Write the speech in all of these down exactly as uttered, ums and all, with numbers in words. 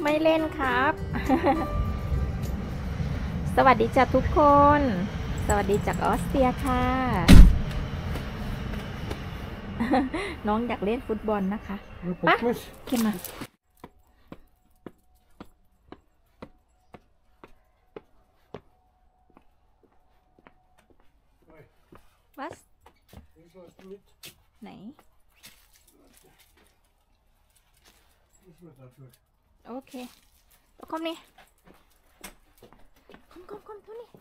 ไม่เล่นครับ สวัสดีจ้ะทุกคน สวัสดีจากออสเตรียค่ะ น้องอยากเล่นฟุตบอลนะคะปะขึ้นมาวัสไหนโอเคคอมนี่คอมคอมคอมเท่านี้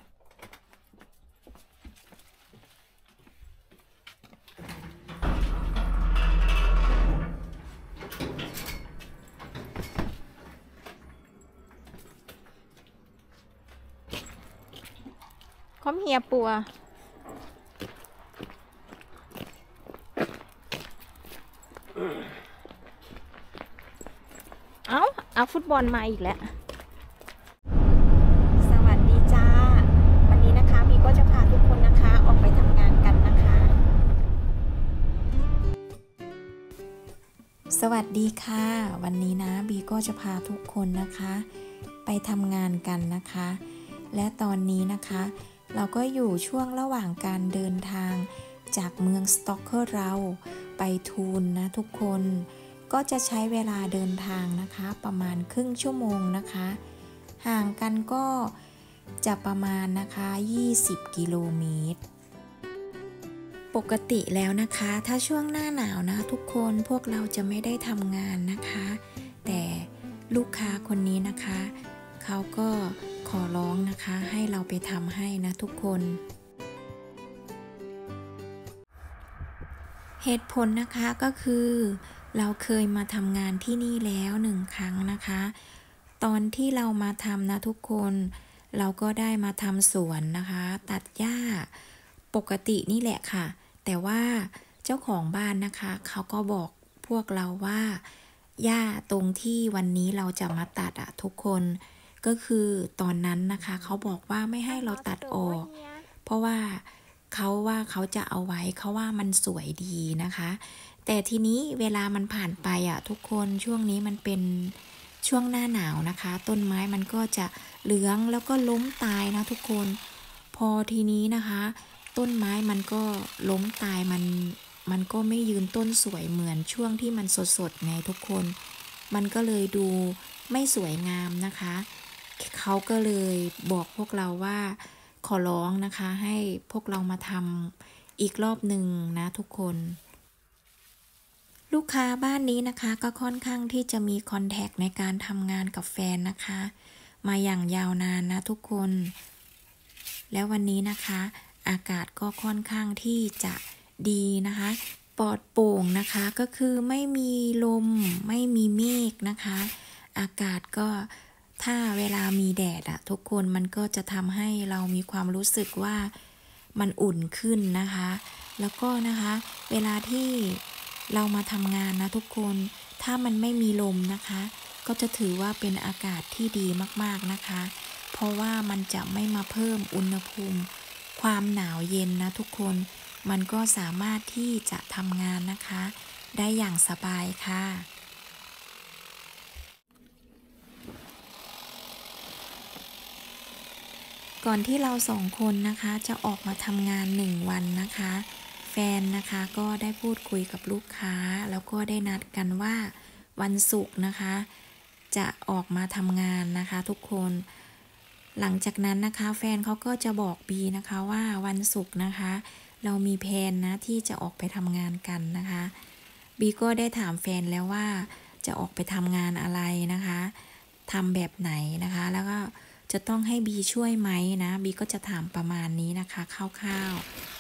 คอมเฮียปัวเอาเอาฟุตบอลมาอีกแล้วสวัสดีจ้าวันนี้นะคะบีก็จะพาทุกคนนะคะออกไปทำงานกันนะคะสวัสดีค่ะวันนี้นะบีก็จะพาทุกคนนะคะไปทำงานกันนะคะและตอนนี้นะคะเราก็อยู่ช่วงระหว่างการเดินทางจากเมืองสต็อกเกอร์เราไปทูนนะทุกคนก็จะใช้เวลาเดินทางนะคะประมาณครึ่งชั่วโมงนะคะห่างกันก็จะประมาณนะคะยี่สิบกิโลเมตรปกติแล้วนะคะถ้าช่วงหน้าหนาวนะทุกคนพวกเราจะไม่ได้ทำงานนะคะแต่ลูกค้าคนนี้นะคะเขาก็ขอร้องนะคะให้เราไปทำให้นะทุกคนเหตุผลนะคะก็คือเราเคยมาทำงานที่นี่แล้วหนึ่งครั้งนะคะตอนที่เรามาทำนะทุกคนเราก็ได้มาทำสวนนะคะตัดหญ้าปกตินี่แหละค่ะแต่ว่าเจ้าของบ้านนะคะเขาก็บอกพวกเราว่าหญ้าตรงที่วันนี้เราจะมาตัดอะทุกคนก็คือตอนนั้นนะคะเขาบอกว่าไม่ให้เราตัดออกเพราะว่าเขาว่าเขาจะเอาไว้เขาว่ามันสวยดีนะคะแต่ทีนี้เวลามันผ่านไปอ่ะทุกคนช่วงนี้มันเป็นช่วงหน้าหนาวนะคะต้นไม้มันก็จะเหลืองแล้วก็ล้มตายนะทุกคนพอทีนี้นะคะต้นไม้มันก็ล้มตายมันมันก็ไม่ยืนต้นสวยเหมือนช่วงที่มันสดๆไงทุกคนมันก็เลยดูไม่สวยงามนะคะเขาก็เลยบอกพวกเราว่าขอร้องนะคะให้พวกเรามาทำอีกรอบหนึ่งนะทุกคนลูกค้าบ้านนี้นะคะก็ค่อนข้างที่จะมีคอนแทคในการทำงานกับแฟนนะคะมาอย่างยาวนานนะทุกคนแล้ววันนี้นะคะอากาศก็ค่อนข้างที่จะดีนะคะปลอดโปร่งนะคะก็คือไม่มีลมไม่มีเมฆนะคะอากาศก็ถ้าเวลามีแดดอะทุกคนมันก็จะทำให้เรามีความรู้สึกว่ามันอุ่นขึ้นนะคะแล้วก็นะคะเวลาที่เรามาทำงานนะทุกคนถ้ามันไม่มีลมนะคะก็จะถือว่าเป็นอากาศที่ดีมากๆนะคะเพราะว่ามันจะไม่มาเพิ่มอุณหภูมิความหนาวเย็นนะทุกคนมันก็สามารถที่จะทำงานนะคะได้อย่างสบายค่ะก่อนที่เราสองคนนะคะจะออกมาทำงานหนึ่งวันนะคะแฟนนะคะก็ได้พูดคุยกับลูกค้าแล้วก็ได้นัดกันว่าวันศุกร์นะคะจะออกมาทำงานนะคะทุกคนหลังจากนั้นนะคะแฟนเขาก็จะบอกบีนะคะว่าวันศุกร์นะคะเรามีแผนนะที่จะออกไปทำงานกันนะคะบีก็ได้ถามแฟนแล้วว่าจะออกไปทำงานอะไรนะคะทำแบบไหนนะคะแล้วก็จะต้องให้บีช่วยไหมนะบีก็จะถามประมาณนี้นะคะคร่าว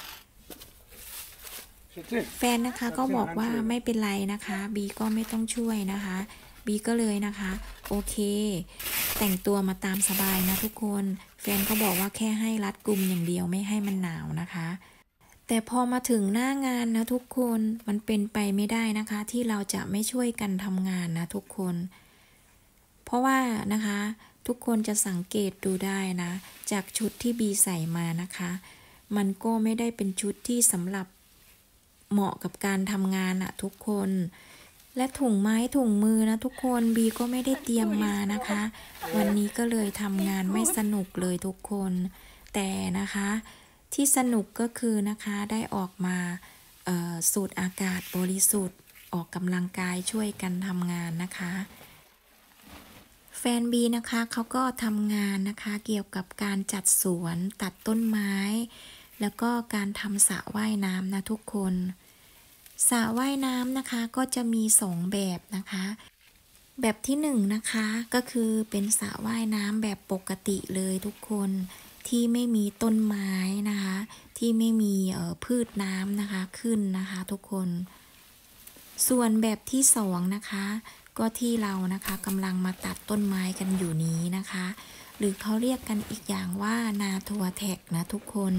ๆแฟนนะคะก็บอกว่าไม่เป็นไรนะคะบีก็ไม่ต้องช่วยนะคะบีก็เลยนะคะโอเคแต่งตัวมาตามสบายนะทุกคนแฟนก็บอกว่าแค่ให้รัดกุมอย่างเดียวไม่ให้มันหนาวนะคะแต่พอมาถึงหน้างานนะทุกคนมันเป็นไปไม่ได้นะคะที่เราจะไม่ช่วยกันทำงานนะทุกคนเพราะว่านะคะทุกคนจะสังเกตดูได้นะจากชุดที่บีใส่มานะคะมันก็ไม่ได้เป็นชุดที่สำหรับเหมาะกับการทำงานอะทุกคนและถุงไม้ถุงมือนะทุกคนบีก็ไม่ได้เตรียมมานะคะ วันนี้ก็เลยทำงานไม่สนุกเลยทุกคนแต่นะคะที่สนุกก็คือนะคะได้ออกมาสูดอากาศบริสุทธิ์ออกกำลังกายช่วยกันทำงานนะคะแฟนบีนะคะเขาก็ทำงานนะคะเกี่ยวกับการจัดสวนตัดต้นไม้แล้วก็การทำสระว่ายน้ำนะทุกคนสระว่ายน้ำนะคะก็จะมีสองแบบนะคะแบบที่หนึ่งนะคะก็คือเป็นสระว่ายน้ำแบบปกติเลยทุกคนที่ไม่มีต้นไม้นะคะที่ไม่มีพืชน้ำนะคะขึ้นนะคะทุกคนส่วนแบบที่สองนะคะก็ที่เรานะคะกำลังมาตัดต้นไม้กันอยู่นี้นะคะหรือเขาเรียกกันอีกอย่างว่านาทัวแท็กนะทุกคน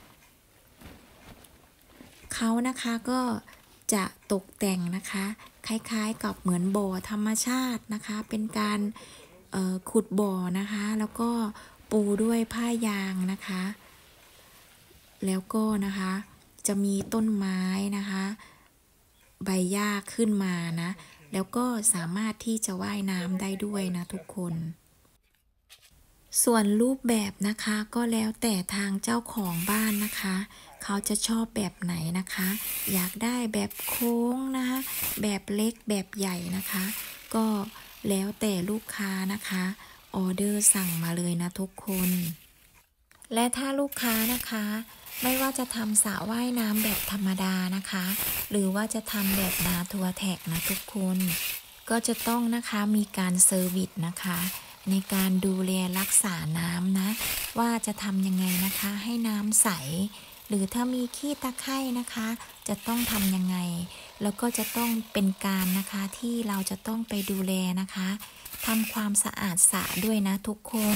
เขานะคะก็จะตกแต่งนะคะคล้ายๆกับเหมือนบ่อธรรมชาตินะคะเป็นการขุดบ่อนะคะแล้วก็ปูด้วยผ้ายางนะคะแล้วก็นะคะจะมีต้นไม้นะคะใบหญ้าขึ้นมานะแล้วก็สามารถที่จะว่ายน้ำได้ด้วยนะทุกคนส่วนรูปแบบนะคะก็แล้วแต่ทางเจ้าของบ้านนะคะเขาจะชอบแบบไหนนะคะอยากได้แบบโค้งนะคะแบบเล็กแบบใหญ่นะคะก็แล้วแต่ลูกค้านะคะออเดอร์สั่งมาเลยนะทุกคนและถ้าลูกค้านะคะไม่ว่าจะทำสระว่ายน้ำแบบธรรมดานะคะหรือว่าจะทำแบบนาทัวแท็กนะทุกคนก็จะต้องนะคะมีการเซอร์วิสนะคะในการดูแลรักษาน้ำนะว่าจะทำยังไงนะคะให้น้ำใสหรือถ้ามีขี้ตะไคร่นะคะจะต้องทำยังไงแล้วก็จะต้องเป็นการนะคะที่เราจะต้องไปดูแลนะคะทำความสะอาดสระด้วยนะทุกคน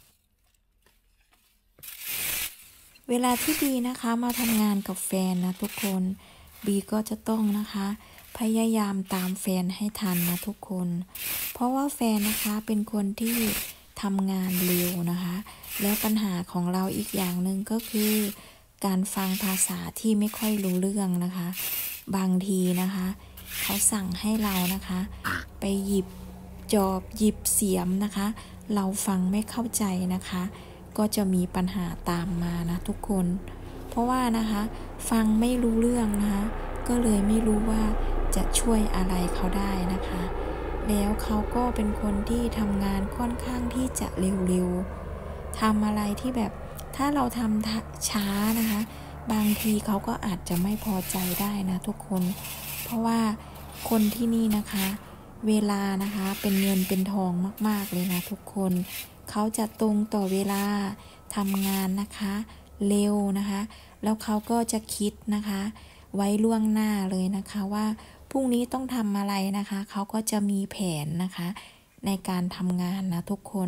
เวลาที่บีนะคะมาทำงานกับแฟนนะทุกคนบีก็จะต้องนะคะพยายามตามแฟนให้ทันนะทุกคนเพราะว่าแฟนนะคะเป็นคนที่ทำงานเร็วนะคะแล้วปัญหาของเราอีกอย่างหนึ่งก็คือการฟังภาษาที่ไม่ค่อยรู้เรื่องนะคะบางทีนะคะเขาสั่งให้เรานะคะไปหยิบจอบหยิบเสียมนะคะเราฟังไม่เข้าใจนะคะก็จะมีปัญหาตามมานะทุกคนเพราะว่านะคะฟังไม่รู้เรื่องนะคะก็เลยไม่รู้ว่าจะช่วยอะไรเขาได้นะคะแล้วเขาก็เป็นคนที่ทำงานค่อนข้างที่จะเร็วๆทำอะไรที่แบบถ้าเราทำช้านะคะบางทีเขาก็อาจจะไม่พอใจได้นะทุกคนเพราะว่าคนที่นี่นะคะเวลานะคะเป็นเงินเป็นทองมากๆเลยนะทุกคนเขาจะตรงต่อเวลาทำงานนะคะเร็วนะคะแล้วเขาก็จะคิดนะคะไว้ล่วงหน้าเลยนะคะว่าพรุ่งนี้ต้องทำอะไรนะคะเขาก็จะมีแผนนะคะในการทำงานนะทุกคน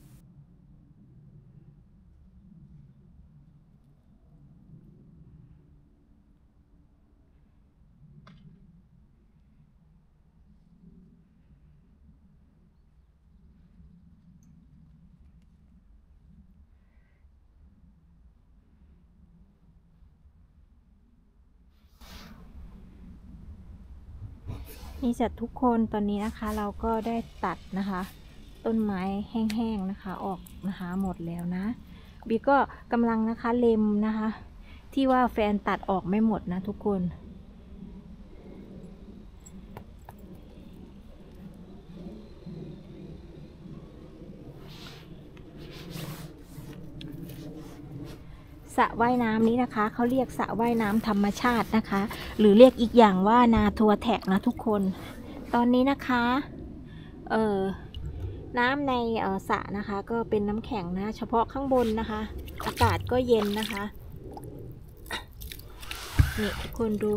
นี่จัดทุกคนตอนนี้นะคะเราก็ได้ตัดนะคะต้นไม้แห้งๆนะคะออกนะคะหมดแล้วนะบีก็กำลังนะคะเล็มนะคะที่ว่าแฟนตัดออกไม่หมดนะทุกคนสระว่ายน้ำนี้นะคะเขาเรียกสระว่ายน้ำธรรมชาตินะคะหรือเรียกอีกอย่างว่านาทัวแท็กนะทุกคนตอนนี้นะคะเอ่อน้ำในเอ่อสระนะคะก็เป็นน้ำแข็งนะเฉพาะข้างบนนะคะอากาศก็เย็นนะคะนี่ทุกคนดู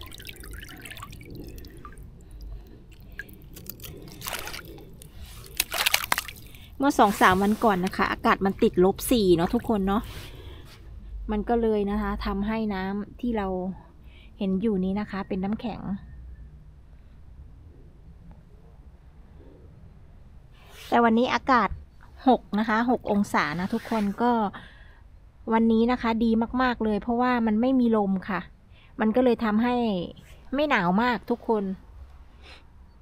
เมื่อสองสามวันก่อนนะคะอากาศมันติดลบสี่เนาะทุกคนเนาะมันก็เลยนะคะทำให้น้ำที่เราเห็นอยู่นี้นะคะเป็นน้ำแข็งแต่วันนี้อากาศหกนะคะหกองศานะทุกคนก็วันนี้นะคะดีมากๆเลยเพราะว่ามันไม่มีลมค่ะมันก็เลยทำให้ไม่หนาวมากทุกคน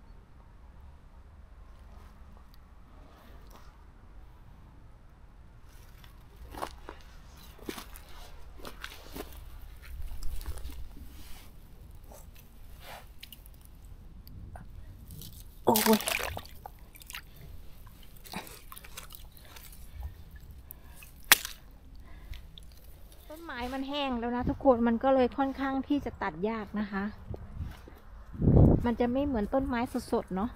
โอ้ยต้นไม้มันแห้งแล้วนะทุกคนมันก็เลยค่อนข้างที่จะตัดยากนะคะมันจะไม่เหมือนต้นไม้สดๆเนาะ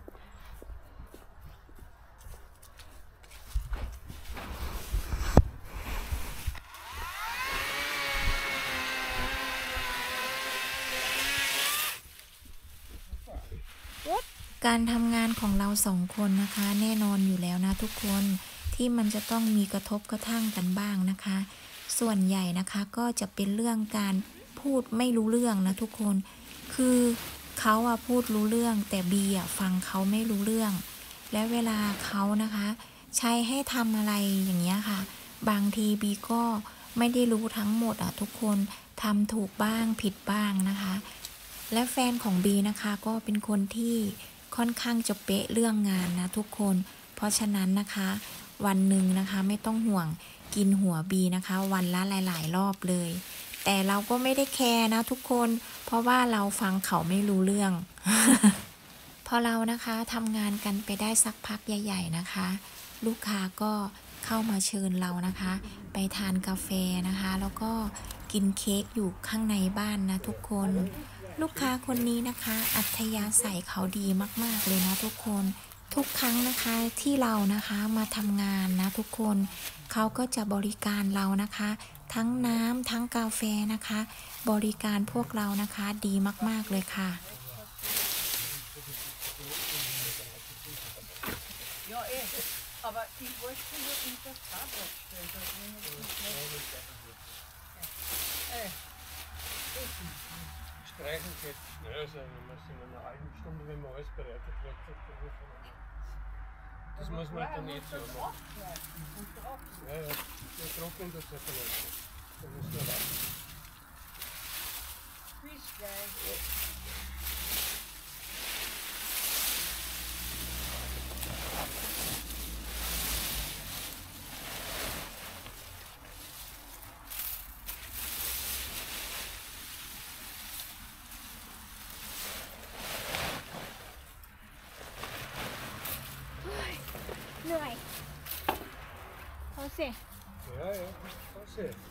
การทำงานของเราสองคนนะคะแน่นอนอยู่แล้วนะทุกคนที่มันจะต้องมีกระทบกระทั่งกันบ้างนะคะส่วนใหญ่นะคะก็จะเป็นเรื่องการพูดไม่รู้เรื่องนะทุกคนคือเขาอะพูดรู้เรื่องแต่บีอะฟังเขาไม่รู้เรื่องและเวลาเขานะคะใช้ให้ทำอะไรอย่างเงี้ยค่ะบางทีบีก็ไม่ได้รู้ทั้งหมดอะทุกคนทำถูกบ้างผิดบ้างนะคะและแฟนของบีนะคะก็เป็นคนที่ค่อนข้างจะเป๊ะเรื่องงานนะทุกคนเพราะฉะนั้นนะคะวันหนึ่งนะคะไม่ต้องห่วงกินหัวบีนะคะวันละหลายๆรอบเลยแต่เราก็ไม่ได้แคร์นะทุกคนเพราะว่าเราฟังเขาไม่รู้เรื่อง พอเรานะคะทำงานกันไปได้สักพักใหญ่ๆนะคะลูกค้าก็เข้ามาเชิญเรานะคะไปทานกาแฟนะคะแล้วก็กินเค้กอยู่ข้างในบ้านนะทุกคนลูกค้าคนนี้นะคะอัธยาศัยเขาดีมากๆเลยนะทุกคนทุกครั้งนะคะที่เรานะคะมาทำงานนะทุกคนเขาก็จะบริการเรานะคะทั้งน้ำทั้งกาแฟนะคะบริการพวกเรานะคะดีมากๆเลยค่ะ Ja, eh, aber ich wollte nur in das Fahrrad stellen, dass wir nicht äh, Streichen geht schnell sein, wenn man es in einer halben Stunde, wenn man alles bereitet wird, das muss man dann nicht so machen. Ja, ja, der trocknet das ja dann nicht. Dann muss man warten. Bis gleich. เหนื่อยเขาสิ Ja, ja, das ist es.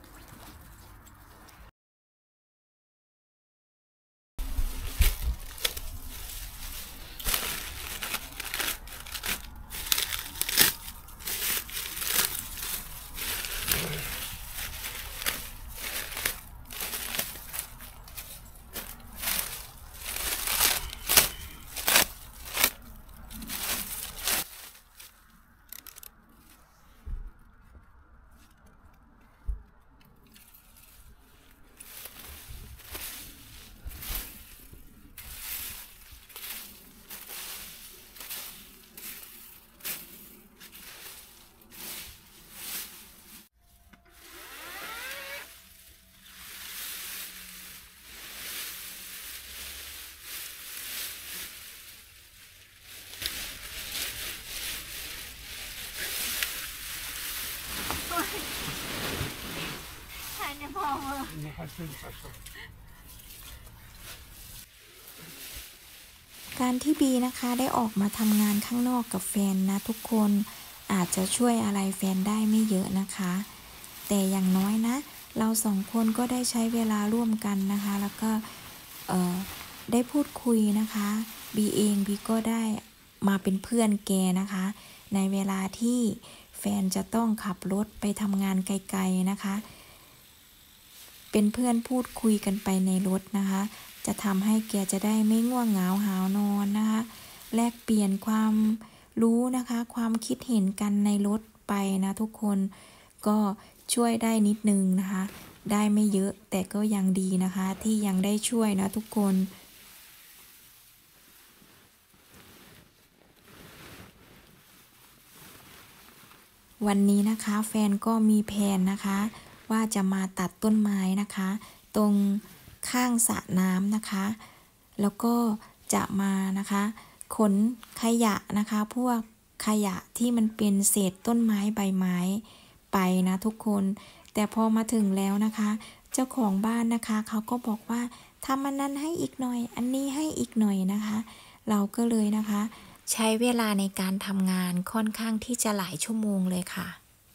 การที่บีนะคะได้ออกมาทำงานข้างนอกกับแฟนนะทุกคนอาจจะช่วยอะไรแฟนได้ไม่เยอะนะคะแต่อย่างน้อยนะเราสองคนก็ได้ใช้เวลาร่วมกันนะคะแล้วก็เอ่อได้พูดคุยนะคะบีเองบีก็ได้มาเป็นเพื่อนแกนะคะในเวลาที่แฟนจะต้องขับรถไปทำงานไกลๆนะคะเป็นเพื่อนพูดคุยกันไปในรถนะคะจะทำให้แกจะได้ไม่ง่วงเหงาหาวนอนนะคะแลกเปลี่ยนความรู้นะคะความคิดเห็นกันในรถไปนะทุกคนก็ช่วยได้นิดนึงนะคะได้ไม่เยอะแต่ก็ยังดีนะคะที่ยังได้ช่วยนะทุกคนวันนี้นะคะแฟนก็มีแผนนะคะว่าจะมาตัดต้นไม้นะคะตรงข้างสระน้ำนะคะแล้วก็จะมานะคะขนขยะนะคะพวกขยะที่มันเป็นเศษต้นไม้ใบไม้ไปนะทุกคนแต่พอมาถึงแล้วนะคะเจ้าของบ้านนะคะเขาก็บอกว่าทำอันนั้นให้อีกหน่อยอันนี้ให้อีกหน่อยนะคะเราก็เลยนะคะใช้เวลาในการทำงานค่อนข้างที่จะหลายชั่วโมงเลยค่ะ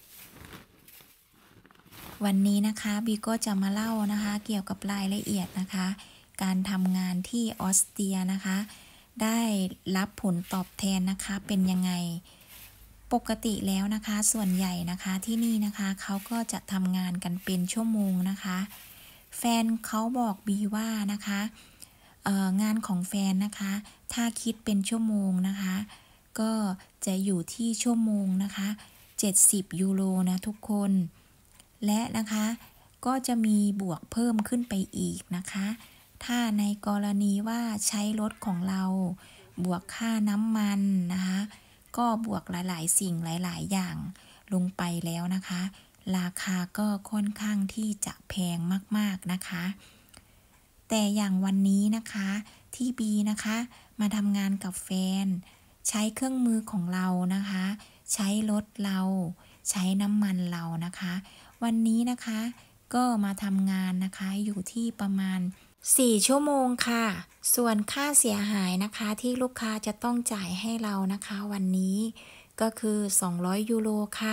วันนี้นะคะบีก็จะมาเล่านะคะเกี่ยวกับรายละเอียดนะคะการทำงานที่ออสเตรียนะคะได้รับผลตอบแทนนะคะเป็นยังไงปกติแล้วนะคะส่วนใหญ่นะคะที่นี่นะคะเขาก็จะทำงานกันเป็นชั่วโมงนะคะแฟนเขาบอกบีว่านะคะงานของแฟนนะคะถ้าคิดเป็นชั่วโมงนะคะก็จะอยู่ที่ชั่วโมงนะคะเจ็ดสิบยูโรนะทุกคนและนะคะก็จะมีบวกเพิ่มขึ้นไปอีกนะคะถ้าในกรณีว่าใช้รถของเราบวกค่าน้ำมันนะคะก็บวกหลายๆสิ่งหลายๆอย่างลงไปแล้วนะคะราคาก็ค่อนข้างที่จะแพงมากๆนะคะแต่อย่างวันนี้นะคะที่บีนะคะมาทำงานกับแฟนใช้เครื่องมือของเรานะคะใช้รถเราใช้น้ำมันเรานะคะวันนี้นะคะก็มาทำงานนะคะอยู่ที่ประมาณสี่ชั่วโมงค่ะส่วนค่าเสียหายนะคะที่ลูกค้าจะต้องจ่ายให้เรานะคะวันนี้ก็คือสองร้อยยูโรค่ะ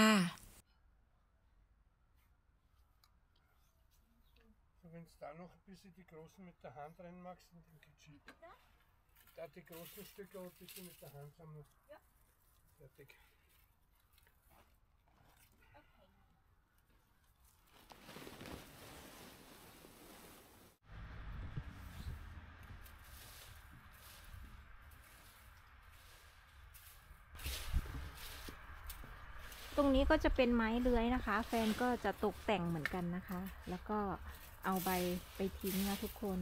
Wenn du da noch ein bisschen die großen mit der Hand reinmachst, in den Kitchen. Da die großen Stücke auch bitte mit der Hand sammeln. Ja. Fertig. Okay. ตรงนี้ก็จะเป็นไม้เลื้อยนะคะแฟนก็จะตกแต่งเหมือนกันนะคะแล้วก็เอาใบไปทิ้งนะทุกคน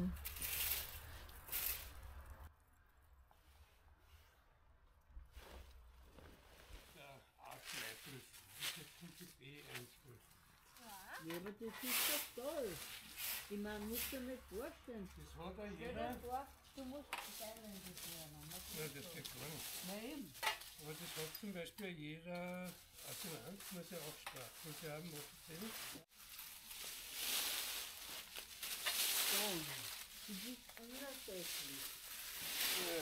Ja, aber das ist doch toll. Ich meine, musst du nicht vorstellen. Das hat ja jeder. Du musst Thailänder lernen. Ja, das geht gar nicht. Nein. Aber das hat zum Beispiel jeder Asylant, muss ja auch Sprache, muss ja auch offiziell. Oh, du bist unersättlich. Ja.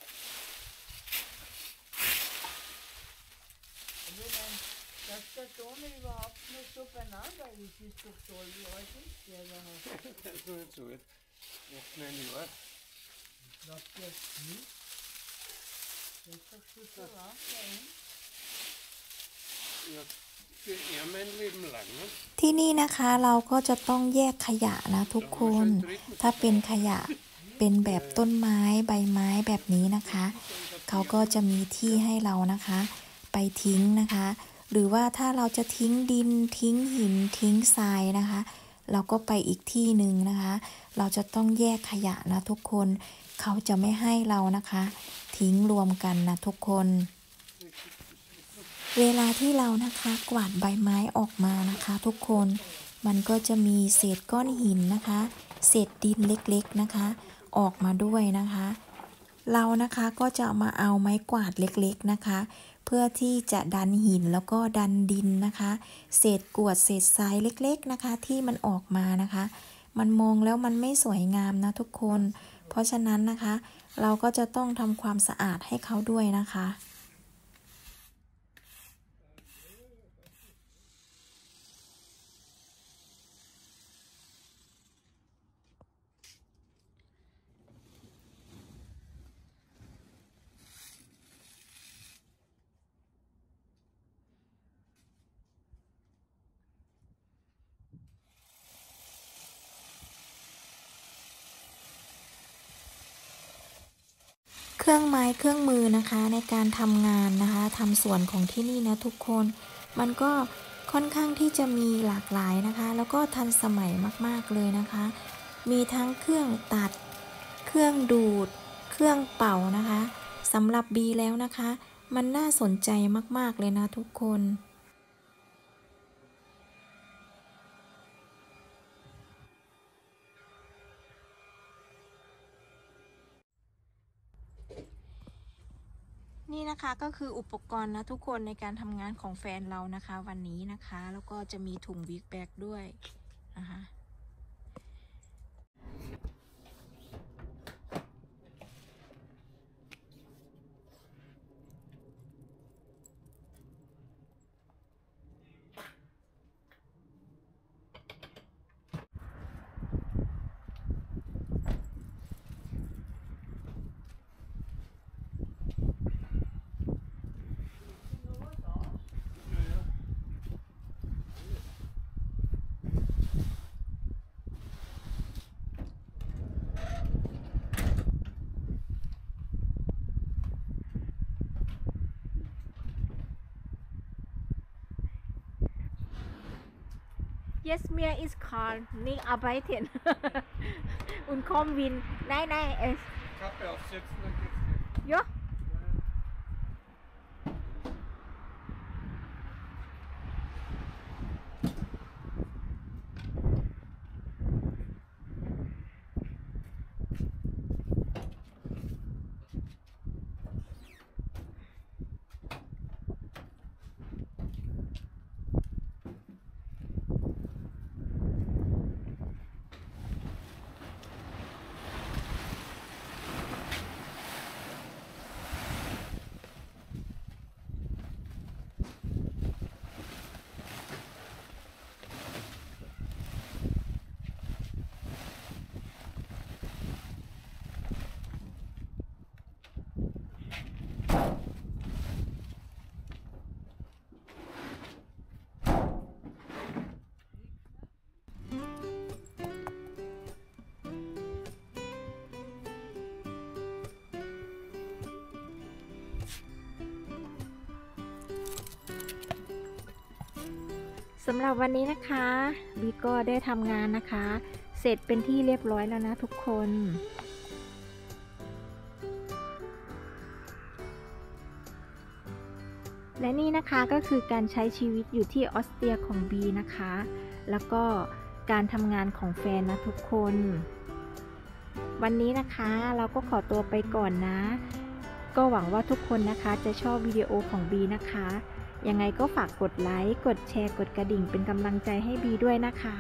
Also wenn, dass der Toni überhaupt nicht so beieinander ist, ist doch toll. Wie alt ist der überhaupt? Der ist noch nicht so alt. acht, neun Jahre. Ich glaub, der ist nicht. Der ist doch schon so lang bei ihm. Ja, für er mein Leben lang. Ne? ที่นี่นะคะเราก็จะต้องแยกขยะนะทุกคนถ้าเป็นขยะเป็นแบบต้นไม้ใบไม้แบบนี้นะคะเขาก็จะมีที่ให้เรานะคะไปทิ้งนะคะหรือว่าถ้าเราจะทิ้งดินทิ้งหินทิ้งทรายนะคะเราก็ไปอีกที่หนึ่งนะคะเราจะต้องแยกขยะนะทุกคนเขาจะไม่ให้เรานะคะทิ้งรวมกันนะทุกคนเวลาที่เรานะคะกวาดใบไม้ออกมานะคะทุกคนมันก็จะมีเศษก้อนหินนะคะเศษดินเล็กๆนะคะออกมาด้วยนะคะเรานะคะก็จะมาเอาไม้กวาดเล็กๆนะคะเพื่อที่จะดันหินแล้วก็ดันดินนะคะเศษกรวดเศษทรายเล็กๆนะคะที่มันออกมานะคะมันมองแล้วมันไม่สวยงามนะทุกคนเพราะฉะนั้นนะคะเราก็จะต้องทำความสะอาดให้เขาด้วยนะคะ เครื่องไม้เครื่องมือนะคะในการทำงานนะคะทำสวนของที่นี่นะทุกคนมันก็ค่อนข้างที่จะมีหลากหลายนะคะแล้วก็ทันสมัยมากๆเลยนะคะมีทั้งเครื่องตัดเครื่องดูดเครื่องเป่านะคะสำหรับบีแล้วนะคะมันน่าสนใจมากๆเลยนะทุกคนนี่นะคะก็คืออุปกรณ์นะทุกคนในการทำงานของแฟนเรานะคะวันนี้นะคะแล้วก็จะมีถุงบิ๊กแบกด้วยนะคะเ Yes, mir ist kalt, nicht arbeiten. Und komm Win. Nein, nein, es. Kappe aufsetzen, dann geht's dir. Ja.สำหรับวันนี้นะคะบีก็ได้ทำงานนะคะ เสร็จเป็นที่เรียบร้อยแล้วนะทุกคน และนี่นะคะก็คือการใช้ชีวิตอยู่ที่ออสเตรียของบีนะคะ แล้วก็การทำงานของแฟนนะทุกคน วันนี้นะคะเราก็ขอตัวไปก่อนนะ ก็หวังว่าทุกคนนะคะจะชอบวิดีโอของบีนะคะยังไงก็ฝากกดไลค์ กดแชร์ กดกระดิ่งเป็นกำลังใจให้บีด้วยนะคะ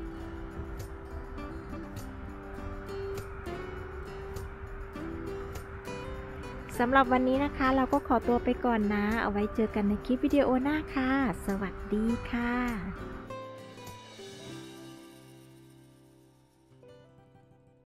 สำหรับวันนี้นะคะเราก็ขอตัวไปก่อนนะ เอาไว้เจอกันในคลิปวิดีโอหน้าค่ะ สวัสดีค่ะ